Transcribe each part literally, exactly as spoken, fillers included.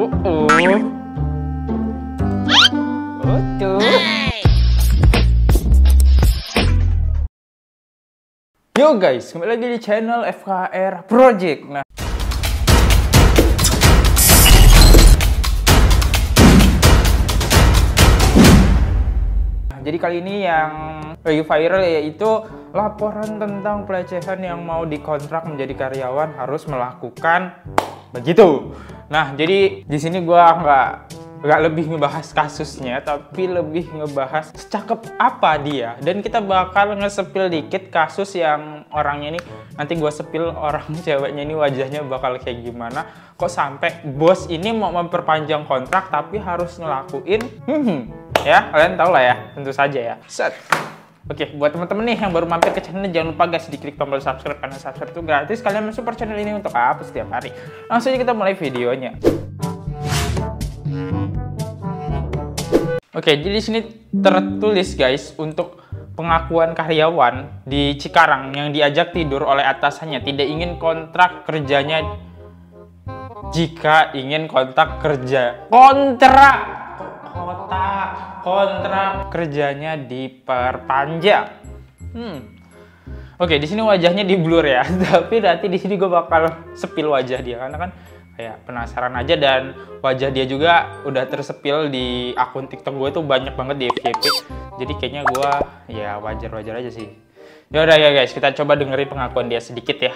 Oh, oh. Oh, tuh. Yo guys, kembali lagi di channel F K R Project. Nah, jadi kali ini yang lagi viral yaitu laporan tentang pelecehan yang mau dikontrak menjadi karyawan harus melakukan begitu. Nah, jadi di sini gua nggak nggak lebih ngebahas kasusnya, tapi lebih ngebahas secakep apa dia. Dan kita bakal nge-spill dikit kasus yang orangnya ini, nanti gua spill orang ceweknya ini wajahnya bakal kayak gimana. Kok sampai bos ini mau memperpanjang kontrak tapi harus ngelakuin hmm, ya kalian tau lah ya, tentu saja ya. Set. Oke, buat teman-teman nih yang baru mampir ke channel, jangan lupa guys diklik tombol subscribe karena subscribe itu gratis. Kalian mensupport channel ini untuk apa setiap hari. Langsung aja kita mulai videonya. Oke, jadi di sini tertulis guys untuk pengakuan karyawan di Cikarang yang diajak tidur oleh atasannya tidak ingin kontrak kerjanya jika ingin kontrak kerja kontrak kontrak kontrak kerjanya diperpanjang. Hmm. Oke, di sini wajahnya di blur ya, tapi nanti di sini gue bakal sepil wajah dia karena kan kayak penasaran aja, dan wajah dia juga udah tersepil di akun TikTok gue tuh banyak banget di F Y P. Jadi kayaknya gue ya wajar-wajar aja sih. Ya udah ya guys, kita coba dengerin pengakuan dia sedikit ya.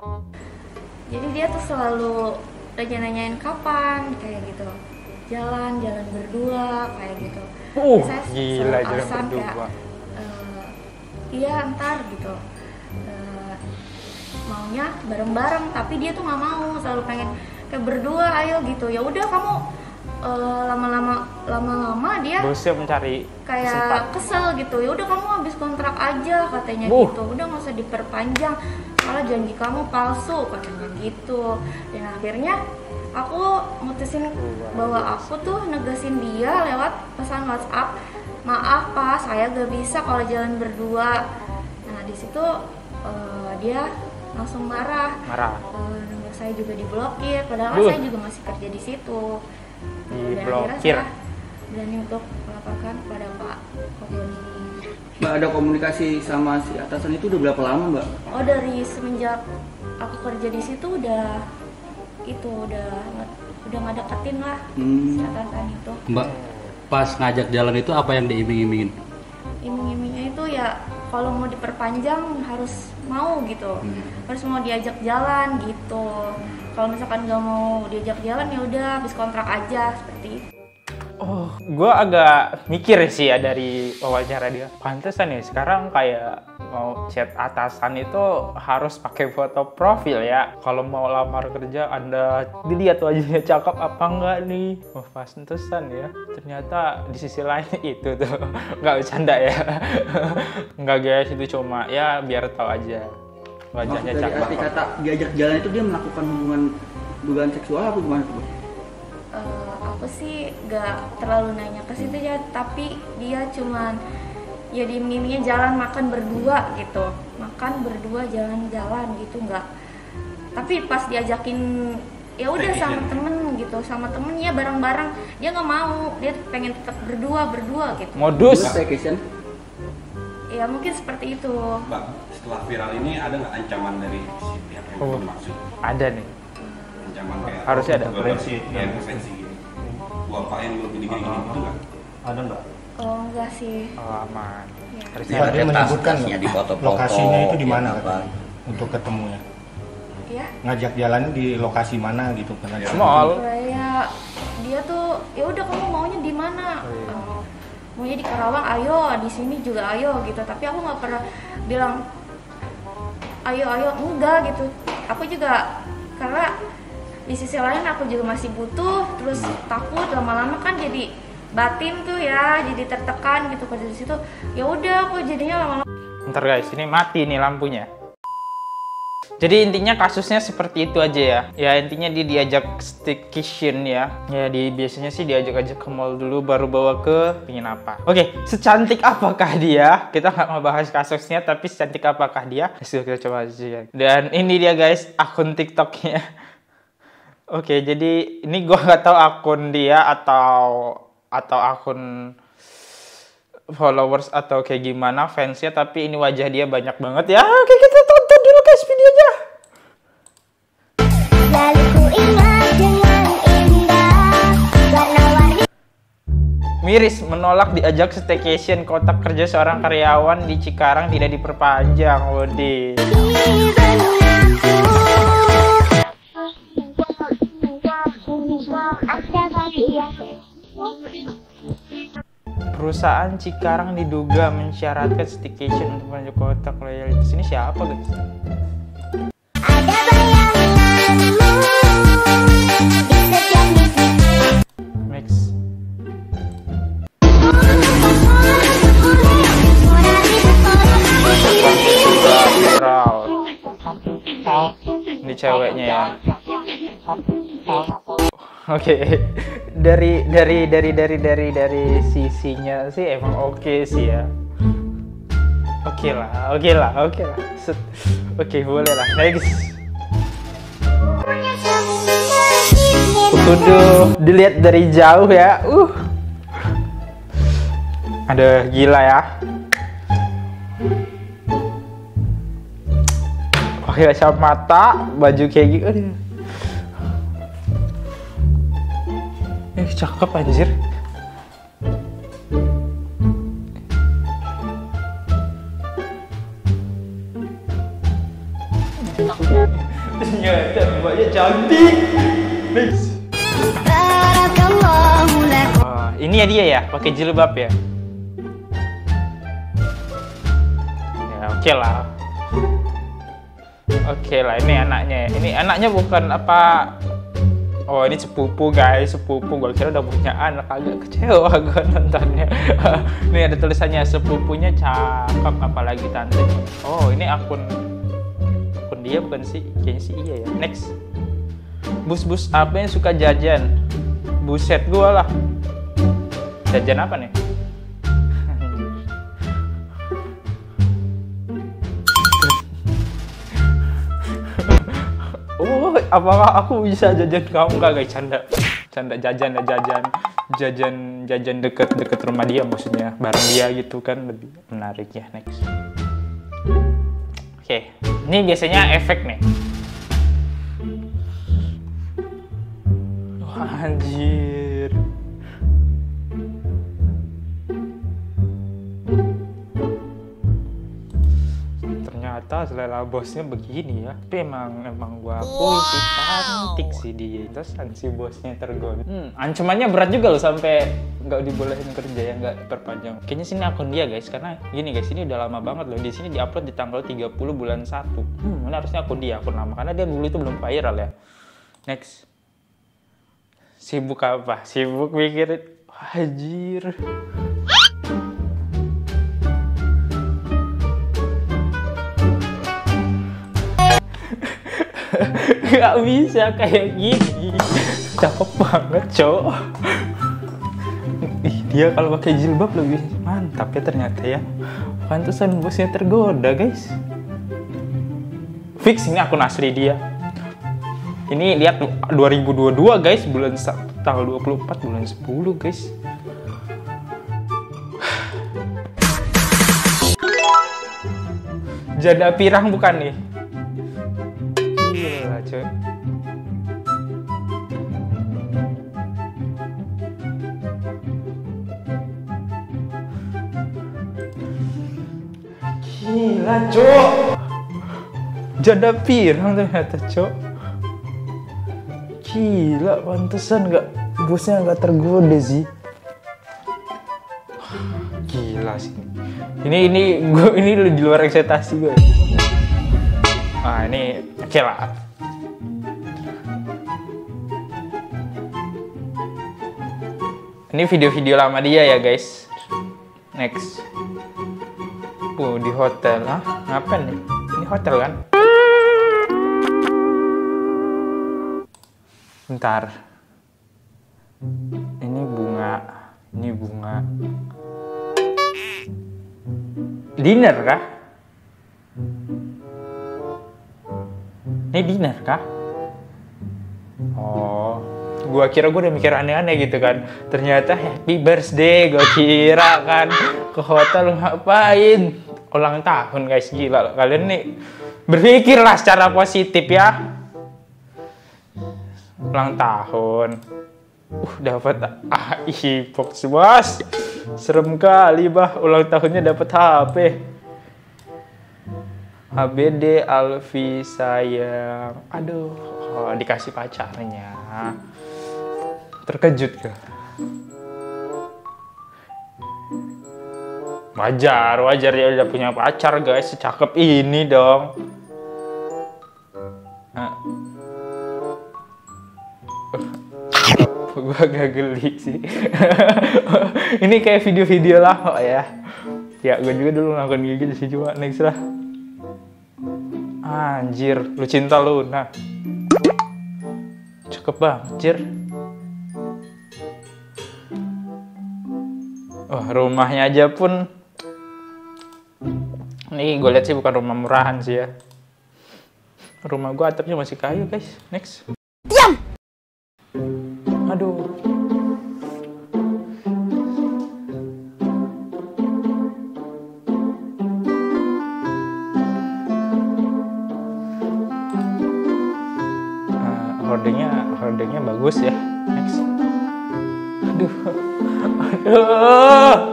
Jadi dia tuh selalu nanya-nanyain kapan kayak gitu. Jalan-jalan berdua kayak gitu. Uh, Saya gila jalan alasan berdua. Kayak, uh, iya ntar gitu. Uh, maunya bareng-bareng, tapi dia tuh nggak mau, selalu pengen kayak berdua ayo gitu. Ya udah kamu uh, lama-lama lama-lama dia bosnya mencari kayak kesempat. kesel gitu. Ya udah kamu habis kontrak aja katanya uh. gitu. Udah nggak usah diperpanjang. Malah janji kamu palsu katanya gitu. Dan akhirnya aku mutusin bahwa aku tuh negesin dia lewat pesan WhatsApp, maaf pak, saya gak bisa kalau jalan berdua. Nah di situ uh, dia langsung marah, marah. Uh, nomor saya juga diblokir, padahal uh. saya juga masih kerja di situ. Diblokir. Berani untuk melaporkan kepada Pak Kogon ini. Mbak, ada komunikasi sama si atasan itu udah berapa lama, Mbak? Oh, dari semenjak aku kerja di situ udah itu udah udah nggak deketin lah hmm. catatan itu. Mbak, pas ngajak jalan itu apa yang diiming-imingin? Iming-imingnya itu ya kalau mau diperpanjang harus mau gitu, hmm. harus mau diajak jalan gitu. Kalau misalkan nggak mau diajak jalan ya udah habis kontrak aja seperti itu. Oh, gue agak mikir sih ya dari wawancara dia. Pantesan ya sekarang kayak mau chat atasan itu harus pakai foto profil ya. Kalau mau lamar kerja Anda dilihat wajahnya cakep apa enggak nih. Oh, pantesan ya. Ternyata di sisi lain itu tuh nggak bercanda ya. Nggak guys, itu cuma ya biar tahu aja wajahnya Maksud dari cakep. arti kata diajak jalan itu dia melakukan hubungan dugaan seksual apa gimana tuh? Uh, aku sih gak terlalu nanya ke situ ya, tapi dia cuman ya diiming-imingnya jalan makan berdua gitu, makan berdua jalan-jalan gitu nggak. Tapi pas diajakin ya udah sama temen gitu, sama temen ya bareng-bareng, dia nggak mau, dia pengen tetap berdua berdua gitu. Modus. Staycation? Ya mungkin seperti itu. Mbak, setelah viral ini ada nggak ancaman dari si pihak yang Oh, dimaksud? Ada nih. Ancaman kayak Harusnya ada. prevensi, ya prevensi gitu. Gua apain lu gini-gini gitu nggak? Ada nggak? Oh enggak sih. Oh, aman. Ya. Harusnya Pak, dia menyebutkan di foto-foto lokasinya itu di mana ya, katanya, untuk ketemunya. Ya. Ngajak jalan di lokasi mana gitu kan? Ya, mall. Kayak dia tuh ya udah kamu maunya di mana? Oh, iya. Uh, maunya di Karawang, ayo, di sini juga ayo gitu. Tapi aku nggak pernah bilang ayo ayo enggak gitu. Aku juga karena di sisi lain aku juga masih butuh, terus takut lama-lama kan jadi batin tuh ya, jadi tertekan gitu pada situ. Ya udah aku jadinya lama-lama. Ntar guys, ini mati nih lampunya. Jadi intinya kasusnya seperti itu aja ya. Ya intinya dia diajak staycation ya. Ya di biasanya sih diajak-ajak ke mall dulu baru bawa ke penginapan. Oke, secantik apakah dia? Kita nggak mau bahas kasusnya, tapi secantik apakah dia? Hasil kita coba aja. Dan ini dia guys akun TikToknya. Oke, jadi ini gua nggak tahu akun dia atau atau akun followers atau kayak gimana fansnya, tapi ini wajah dia banyak banget ya. Oke, kita tonton dulu guys videonya. Lalu ku ingat dengan indah warna-warni. Miris menolak diajak staycation, kontrak kerja seorang karyawan di Cikarang tidak diperpanjang. Wodi. Perusahaan Cikarang diduga mensyaratkan staycation untuk menuju kontrak loyalitas. Ini siapa guys? Ada bayanganmu di setiap mimpiku. Next. Ini ceweknya ya. Oke, dari dari dari dari dari dari sisinya sih emang oke sih ya. Oke lah, oke lah, oke lah. Set. Oke, boleh lah. Next. Udah dilihat dari jauh ya. Uh. Ada gila ya. Pakai kacamata, baju kayak gitu. Aduh. Eh, cakep anjir. Ternyata mbaknya cantik. Next. Oh, ini ya dia ya, pakai jilbab ya. Ya oke lah. Oke lah, ini anaknya. Ini anaknya bukan apa? Oh, ini sepupu guys, sepupu. Gue kira udah punya anak, agak kecewa gue nontonnya. Ini ada tulisannya sepupunya cakep, apalagi tantenya. Oh, ini akun akun dia bukan sih? Kayaknya sih iya ya. Next. Bus-bus apa yang suka jajan? Buset gue lah. Jajan apa nih? Oh, apakah aku bisa jajan kamu? Enggak guys, canda. Canda jajan, jajan. Jajan jajan deket-deket rumah dia maksudnya. Bareng dia gitu kan lebih menarik ya. Next. Oke, ini biasanya efek nih. Wah, anjir. Ternyata selera bosnya begini ya. Tapi emang emang gua akui sih cantik sih dia. Terus si bosnya tergoda. Hmm, ancamannya berat juga loh sampai nggak dibolehin kerja ya, nggak perpanjang. Kayaknya sini akun dia guys, karena gini guys, ini udah lama banget loh. Di sini diupload di tanggal tiga puluh bulan satu. Hmm, ini harusnya akun dia, akun lama karena dia dulu itu belum viral ya. Next. Sibuk apa? Sibuk mikirin wajir. Gak bisa kayak gini. Cakep banget cowok. Ih, dia kalau pakai jilbab lebih mantap ya ternyata ya. Pantesan bosnya tergoda guys. Fix ini akun asli dia. Ini lihat dua ribu dua puluh dua guys, bulan tanggal dua puluh empat bulan sepuluh guys. Janda pirang bukan nih? Gila cuy. Gila cok. Janda pirang ternyata cok. Gila, pantesan nggak bosnya nggak tergoda sih. Gila sih. Ini ini gue ini di luar ekspektasi gue. Ah ini oke lah. Ini video-video lama dia ya guys. Next. Oh di hotel, ah ngapain nih? Ini hotel kan? Bentar. Ini bunga, ini bunga. Dinner kah? Ini dinner kah? Oh, gua kira gua udah mikir aneh-aneh gitu kan. Ternyata happy birthday, gua kira kan. Ke hotel ngapain? Ulang tahun guys, gila kalian nih. Berpikirlah secara positif ya. Ulang tahun. Uh, dapat ah, box bos. Serem kali bah, ulang tahunnya dapat H P. H B D Alfi sayang. Aduh, oh, dikasih pacarnya. Terkejut ke? Wajar, wajar dia udah punya pacar guys, secakep ini dong. Nah. Gue agak geli sih. Ini kayak video-video lama ya. Ya gue juga dulu ngelakuin kayak gitu sih, cuma next lah. Anjir, lu cinta Luna. Cakep banget, Jir. Oh, rumahnya aja pun. Nih gue lihat sih bukan rumah murahan sih ya. Rumah gue atapnya masih kayu guys. Next. Diam. Aduh. Uh, hordingnya, hordingnya bagus ya. Next. Aduh. Aduh.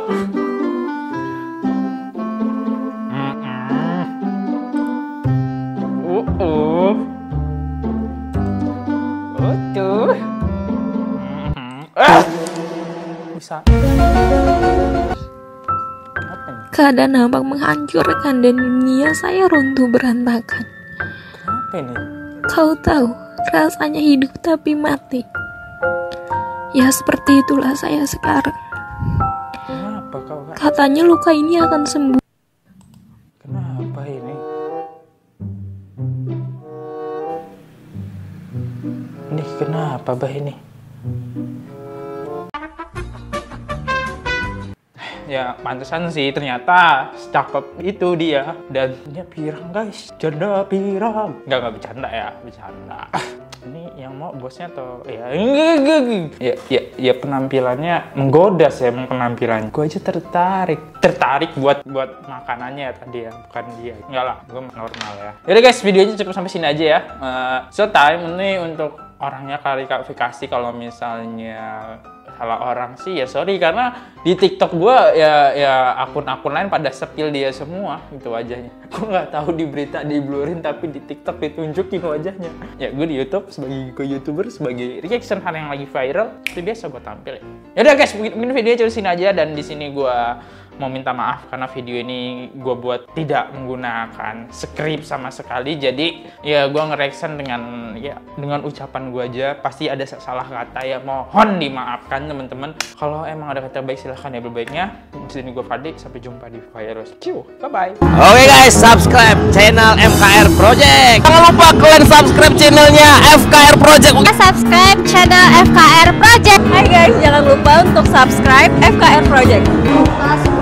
Uh, uh. Uh, tuh. Ah! Bisa. Keadaan nampak menghancurkan dan dunia saya runtuh berantakan. Kenapa ini? Kau tahu, rasanya hidup tapi mati. Ya seperti itulah saya sekarang. Kenapa kau kak? Katanya luka ini akan sembuh. Kenapa ini? Ini kenapa bah ini? Ya pantesan sih ternyata cakep itu dia. Dan dia pirang guys, janda pirang. Nggak nggak bercanda ya, bercanda. Ini yang mau bosnya atau ya ya ya, ya penampilannya menggoda sih emang penampilannya. Gue aja tertarik tertarik buat buat makanannya tadi ya, bukan dia. Enggak lah, gue normal ya. Yaudah guys, videonya cukup sampai sini aja ya. Uh, so time ini untuk orangnya klarifikasi kalau misalnya salah orang sih ya sorry, karena di TikTok gue ya ya akun-akun lain pada sepil dia semua gitu wajahnya. Gue nggak tahu di berita di blurin tapi di TikTok ditunjukin wajahnya. Ya gue di YouTube sebagai YouTuber sebagai reaction hal yang lagi viral seperti biasa gue tampil. Ya udah guys, mungkin videonya cuma sini aja dan di sini gue mau minta maaf karena video ini gue buat tidak menggunakan skrip sama sekali. Jadi ya gue nge-reaction dengan ya dengan ucapan gue aja, pasti ada salah kata ya, mohon dimaafkan teman-teman. Kalau emang ada kata baik silahkan ya berbaiknya. Di sini gue Fadli, sampai jumpa di Virus. Ciao, bye bye. Oke guys, subscribe channel F K R Project. Jangan lupa kalian subscribe channelnya F K R Project. Subscribe channel F K R Project. Hai guys, jangan lupa untuk subscribe F K R Project.